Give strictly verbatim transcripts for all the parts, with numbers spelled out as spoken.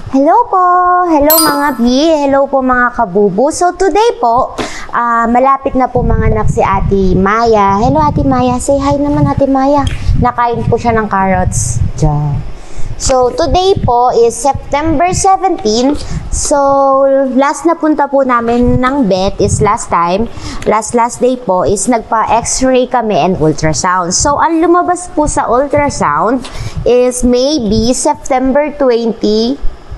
Hello po! Hello mga B! Hello po mga kabubu! So today po, uh, malapit na po mga anak si Ate Maya. Hello Ate Maya! Say hi naman Ate Maya! Nakain po siya ng carrots. Diyan. So today po is September seventeenth. So last na punta po namin ng vet is last time. Last last day po is nagpa-x-ray kami and ultrasound. So ang lumabas po sa ultrasound is maybe September twenty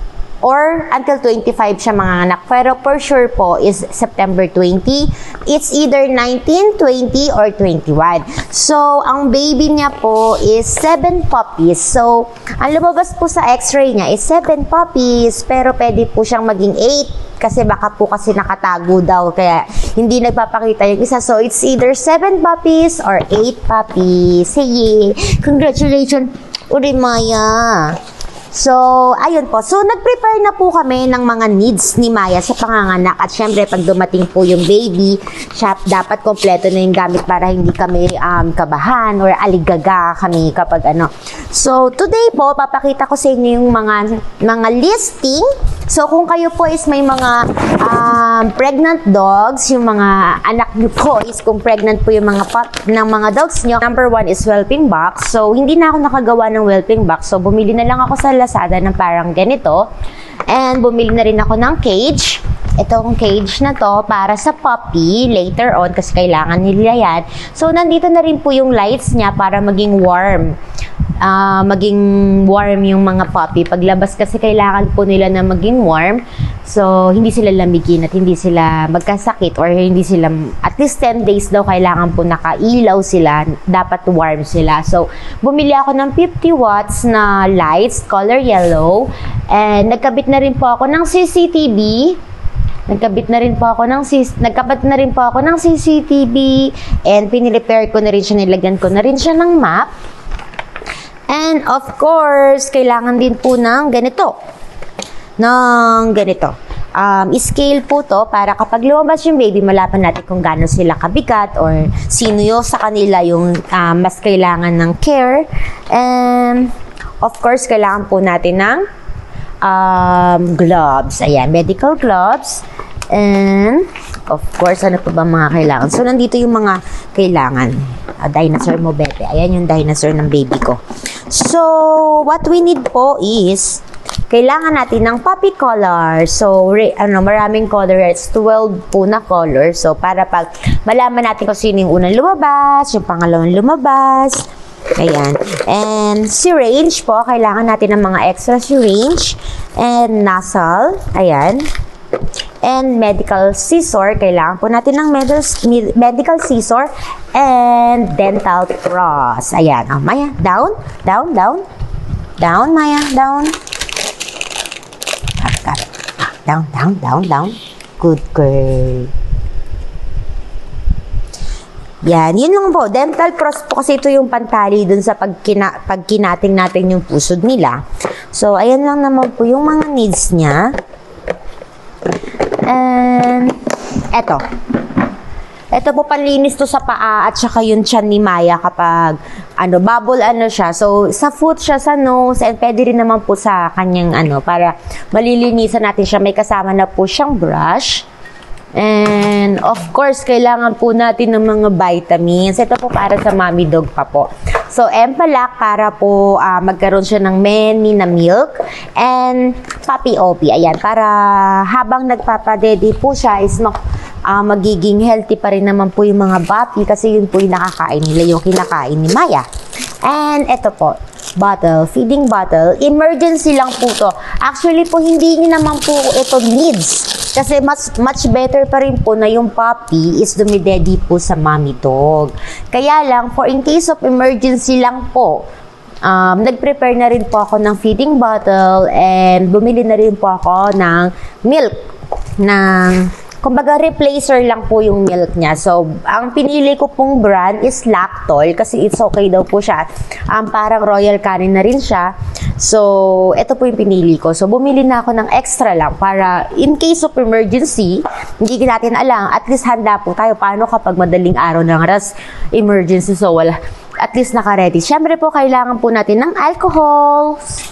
or until twenty-five siya mga anak. Pero for sure po is September twenty. It's either nineteen, twenty, or twenty-one. So, ang baby niya po is seven puppies. So, ang lumabas po sa x-ray niya is seven puppies. Pero pwede po siyang maging eight. Kasi baka po kasi nakatago daw. Kaya hindi nagpapakita yung isa. So, it's either seven puppies or eight puppies. Hey, congratulations, Uri Maya! So, ayun po. So, nag-prepare na po kami ng mga needs ni Maya sa panganganak. At syempre, pag dumating po yung baby, siya, dapat kompleto na yung gamit para hindi kami um, kabahan or aligaga kami kapag ano. So, today po, papakita ko sa inyo yung mga, mga listing. So, kung kayo po is may mga um, pregnant dogs, yung mga anak nyo po is kung pregnant po yung mga pup ng mga dogs nyo. Number one is whelping box. So, hindi na ako nakagawa ng whelping box. So, bumili na lang ako sa Lazada ng parang ganito. And bumili na rin ako ng cage. Itong cage na to para sa puppy later on kasi kailangan nila yan. So, nandito na rin po yung lights niya para maging warm. Uh, maging warm yung mga puppy. Paglabas kasi kailangan po nila na maging warm. So, hindi sila lamigin at hindi sila magkasakit or hindi sila, at least ten days daw kailangan po nakailaw sila. Dapat warm sila. So, bumili ako ng fifty watts na lights, color yellow. And nagkabit na rin po ako ng C C T V. Nagkabit na rin po ako ng nagkabit na rin po ako ng C C T V. And pinrepair ko na rin siya, nilagyan ko na rin siya ng map. And of course, kailangan din po ng ganito. Ng ganito. Um, scale po to para kapag lumabas yung baby, malaman natin kung gaano sila kabigat or sino yung sa kanila yung um, mas kailangan ng care. And of course, kailangan po natin ng um, gloves. Ayan, medical gloves. And of course, ano pa ba mga kailangan? So, nandito yung mga kailangan. Uh, dinosaur mo, bebe. Ayan yung dinosaur ng baby ko. So, what we need po is, kailangan natin ng puppy color. So, re, ano, maraming color. It's twelve po na color. So, para pag malaman natin kung sino yung unang lumabas, yung pangalawang lumabas. Ayan. And syringe po, kailangan natin ng mga extra syringe. And nozzle. Ayan. And medical scissor. Kailangan po natin ng medical scissor and dental floss. Ayan. Oh, Maya, down, down, down. Down, Maya, down. Got it, got it. Down, down, down, down. Good girl. Yan, yun lang po. Dental floss po kasi ito yung pantali dun sa pagkina, pagkinating natin yung pusod nila. So, ayan lang naman po yung mga needs niya. And, eto. Eto po, panlinis to sa paa at saka yung tiyan ni Maya kapag, ano, bubble ano siya. So, sa foot siya, sa nose, and pwede rin naman po sa kanyang, ano, para malilinisan natin siya. May kasama na po siyang brush. And, of course, kailangan po natin ng mga vitamins. Ito po para sa mommy dog pa po. So, Empalac para po uh, magkaroon siya ng many na milk. And, Puppy O P. Ayan, para habang nagpapadede po siya is mag, uh, magiging healthy pa rin naman po yung mga puppy kasi yun po yung nakakain nila, yung kinakain ni Maya. And, ito po. Bottle, feeding bottle. Emergency lang po to. Actually po, hindi niyo naman po ito needs. Kasi mas, much better pa rin po na yung puppy is dumidedi po sa mommy dog. Kaya lang, for in case of emergency lang po, um, nag-prepare na rin po ako ng feeding bottle and bumili na rin po ako ng milk. Ng, kumbaga, replacer lang po yung milk niya. So, ang pinili ko pong brand is Lactol kasi it's okay daw po siya. Um, parang Royal Canin na rin siya. So, ito po yung pinili ko. So, bumili na ako ng extra lang para in case of emergency, hindi natin alam, at least handa po tayo. Paano kapag madaling araw ng ras emergency? So, wala. At least naka-ready. Siyempre po, kailangan po natin ng alcohol.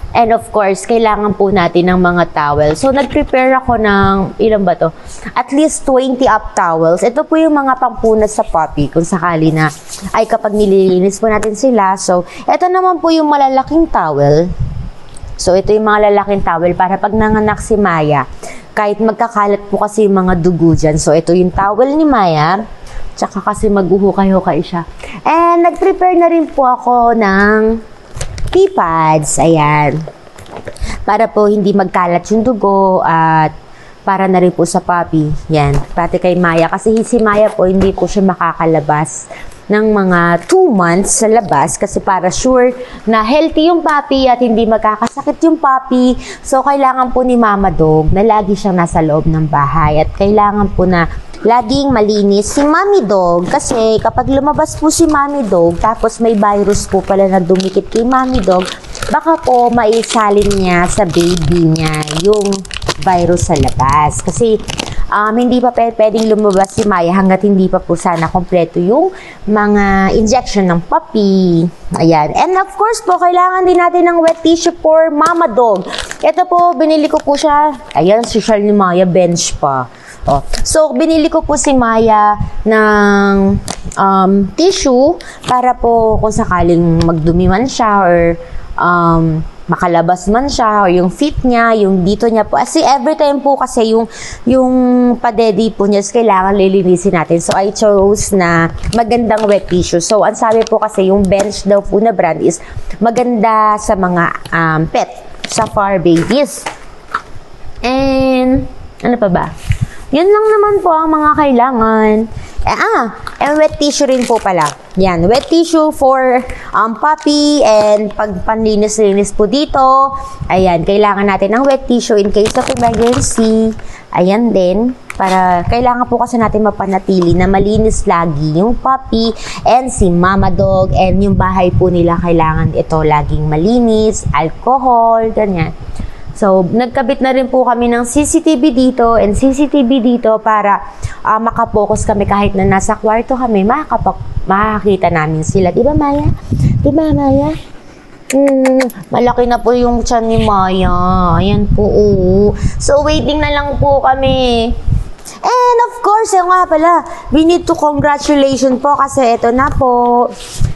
And of course, kailangan po natin ng mga towel. So, nag-prepare ako ng, ilan ba to? At least twenty up towels. Ito po yung mga pampunas sa puppy kung sakali na ay kapag nililinis po natin sila. So, ito naman po yung malalaking towel. So, ito yung mga lalaking towel para pag nanganak si Maya, kahit magkakalat po kasi yung mga dugo dyan. So, ito yung towel ni Maya. Tsaka kasi maghuhukay-hukay siya. And nag-prepare na rin po ako ng pee pads, ayan. Para po hindi magkalat yung dugo at para na rin po sa puppy. Yan, pati kay Maya. Kasi si Maya po, hindi po siya makakalabas ng mga two months sa labas kasi para sure na healthy yung puppy at hindi magkakasakit yung puppy. So, kailangan po ni Mama Dog na lagi siyang nasa loob ng bahay at kailangan po na laging malinis si Mommy Dog kasi kapag lumabas po si Mommy Dog tapos may virus po pala na dumikit kay Mommy Dog, baka po maisalin niya sa baby niya yung virus sa labas. Kasi um, hindi pa pwedeng lumabas si Maya hanggat hindi pa po sana kompleto yung mga injection ng puppy. Ayan. And of course po, kailangan din natin ng wet tissue for Mama Dog. Ito po, binili ko po siya. Ayan, social ni Maya, bench pa. Oh. So, binili ko po si Maya ng um, tissue para po kung sakaling magdumi man siya or um, makalabas man siya or yung feet niya, yung dito niya po. Kasi every time po kasi yung, yung padedi po niya, kailangan lilinisin natin. So, I chose na magandang wet tissue. So, ang sabi po kasi yung bench daw po na brand is maganda sa mga um, pet, sa fur babies. And, ano pa ba? Yun lang naman po ang mga kailangan. Eh, ah, and wet tissue rin po pala. Yan, wet tissue for um, puppy and pag panlinis-linis po dito. Ayan, kailangan natin ng wet tissue in case of emergency. Ayan din, para kailangan po kasi natin mapanatili na malinis lagi yung puppy and si Mama Dog and yung bahay po nila kailangan ito laging malinis, alcohol, ganyan. So, nagkabit na rin po kami ng C C T V dito and C C T V dito para uh, makapokus kami kahit na nasa kwarto kami, makakita namin sila. Diba, Maya? Diba, Maya? Hmm, malaki na po yung tiyan ni Maya. Ayan po, oo. So, waiting na lang po kami. And of course, yung nga pala, we need to congratulation po kasi ito na po.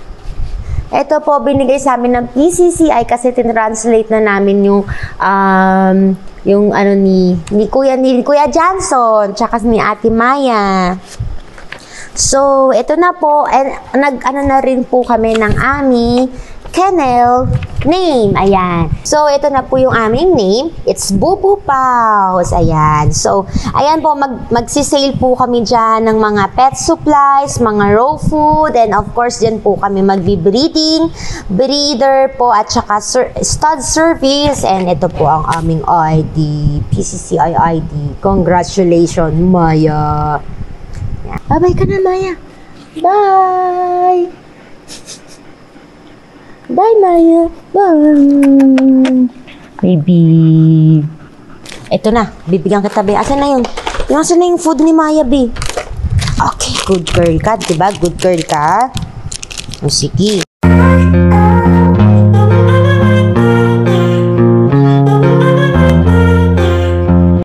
Ito po, binigay sa amin ng P C C I kasi tinranslate na namin yung, um, yung ano ni, ni Kuya, ni Kuya Johnson, tsaka ni Ate Maya. So, ito na po, and nag-ano na rin po kami ng aming kennel name. Ayan. So, ito na po yung aming name. It's Bubu Paws. Ayan. So, ayan po, mag magsisale po kami dyan ng mga pet supplies, mga raw food, and of course, dyan po kami magbi-breeding, breeder po, at saka stud service. And ito po ang aming I D, P C C I I D. Congratulations, Maya. Bye-bye ka na, Maya. Bye! Bye, Maya. Bye. Baby. Ito na. Bibigyan kita, be. Asan na yun? Asan na yung food ni Maya, be? Okay, good girl ka. Diba? Good girl ka. O, sige.